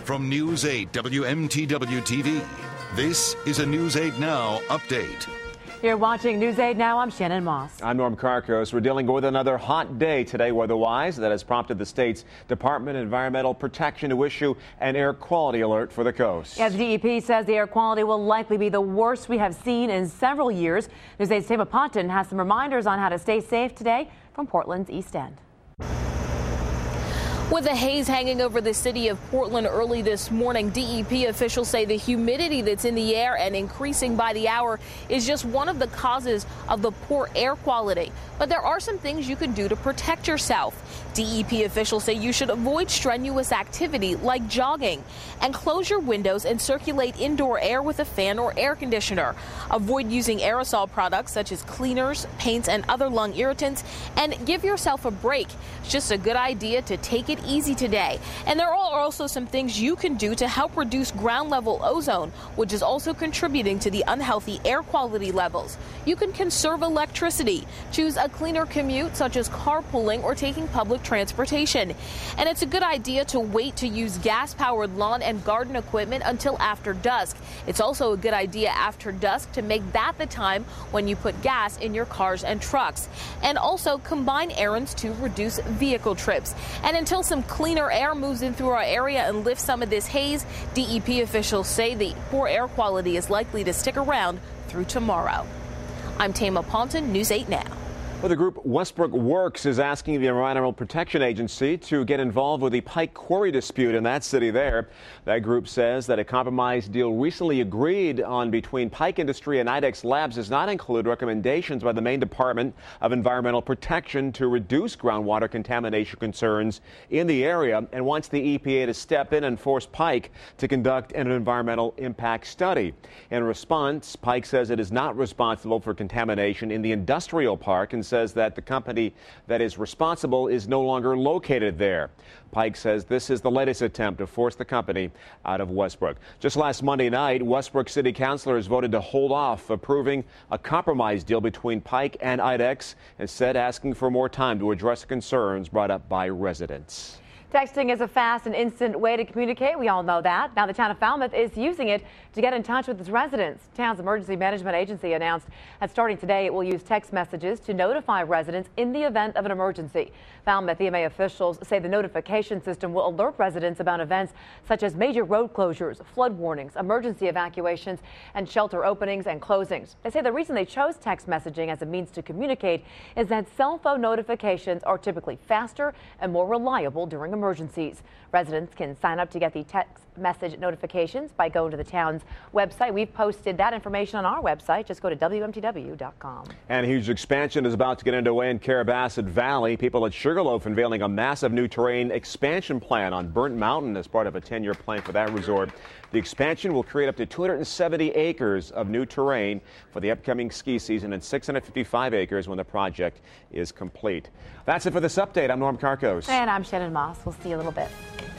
From News 8 WMTW-TV, this is a News 8 Now update. You're watching News 8 Now. I'm Shannon Moss. I'm Norm Karkos. We're dealing with another hot day today weather-wise that has prompted the state's Department of Environmental Protection to issue an air quality alert for the coast. Yeah, the DEP says the air quality will likely be the worst we have seen in several years. News 8's Tama Ponton has some reminders on how to stay safe today from Portland's East End. With the haze hanging over the city of Portland early this morning, DEP officials say the humidity that's in the air and increasing by the hour is just one of the causes of the poor air quality. But there are some things you can do to protect yourself. DEP officials say you should avoid strenuous activity like jogging and close your windows and circulate indoor air with a fan or air conditioner. Avoid using aerosol products such as cleaners, paints, and other lung irritants, and give yourself a break. It's just a good idea to take it easy today. And there are also some things you can do to help reduce ground level ozone, which is also contributing to the unhealthy air quality levels. You can conserve electricity, choose a cleaner commute such as carpooling or taking public transportation. And it's a good idea to wait to use gas-powered lawn and garden equipment until after dusk. It's also a good idea after dusk to make that the time when you put gas in your cars and trucks. And also combine errands to reduce vehicle trips. And until some cleaner air moves in through our area and lifts some of this haze, DEP officials say the poor air quality is likely to stick around through tomorrow. I'm Tama Ponton, News 8 Now. Well, the group Westbrook Works is asking the Environmental Protection Agency to get involved with the Pike Quarry dispute in that city there. That group says that a compromise deal recently agreed on between Pike Industry and IDEX Labs does not include recommendations by the Maine Department of Environmental Protection to reduce groundwater contamination concerns in the area and wants the EPA to step in and force Pike to conduct an environmental impact study. In response, Pike says it is not responsible for contamination in the industrial park and says that the company that is responsible is no longer located there. Pike says this is the latest attempt to force the company out of Westbrook. Just last Monday night, Westbrook City Councilors voted to hold off approving a compromise deal between Pike and IDEX, instead asking for more time to address the concerns brought up by residents. Texting is a fast and instant way to communicate. We all know that. Now the town of Falmouth is using it to get in touch with its residents. The town's emergency management agency announced that starting today it will use text messages to notify residents in the event of an emergency. Falmouth EMA officials say the notification system will alert residents about events such as major road closures, flood warnings, emergency evacuations, and shelter openings and closings. They say the reason they chose text messaging as a means to communicate is that cell phone notifications are typically faster and more reliable during emergencies. Residents can sign up to get the text message notifications by going to the town's website. We've posted that information on our website. Just go to WMTW.com. And a huge expansion is about to get underway in Carrabassett Valley. People at Sugarloaf unveiling a massive new terrain expansion plan on Burnt Mountain as part of a 10-year plan for that resort. The expansion will create up to 270 acres of new terrain for the upcoming ski season and 655 acres when the project is complete. That's it for this update. I'm Norm Karkos. And I'm Shannon Moss. We'll see you in a little bit.